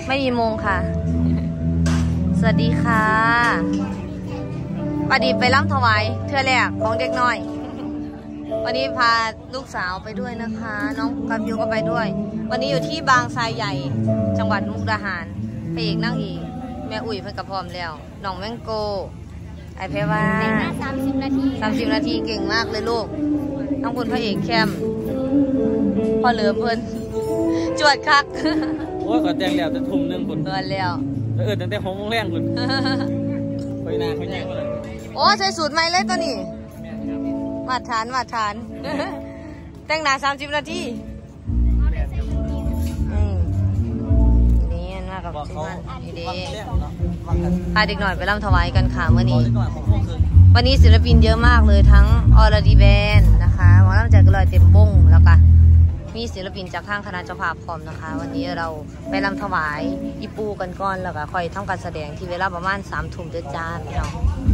ไม่มีมงค่ะสวัสดีค่ะป้าดีไปร่ำถวายเทื่อแรกของเด็กน้อยวันนี้พาลูกสาวไปด้วยนะคะน้องกับยูก็ไปด้วยวันนี้อยู่ที่บางทรายใหญ่จังหวัดมุกดาหารพระเอกนั่งอีกแม่อุ่ยเพิ่งกับพร้อมแล้วน้องแมงโกไอเพว่า30 นาทีเก่งมากเลยลูกน้องคุณพระเอกแคมพอเหลือเพิ่นจวดคักโอ้ยขอแต่งแล้วจะทุ่ม1คนเกินแล้วตั้งแต่6 โมงแรงคุณไปนาเขาใหญ่เลยโอ้ใส่สูตรใหม่เลยตัวนี้มาทานแต่งหน้า30 นาทีนี่มากกับที่มันดีพาเด็กหน่อยไปร่ำถวายกันค่ะเมื่อนี้วันนี้ศิลปินเยอะมากเลยทั้งอรดีแบนนะคะหมอลำใจก็ลอยเต็มบ้งแล้วก็มีศิลปินจากทางคณะเจ้าภาพพร้อมนะคะวันนี้เราไปรำถวายอีปูกันก่อนแล้วก็ค่อยทำการแสดงที่เวลาประมาณ3 ทุ่มเดือดจ้าพี่น้อง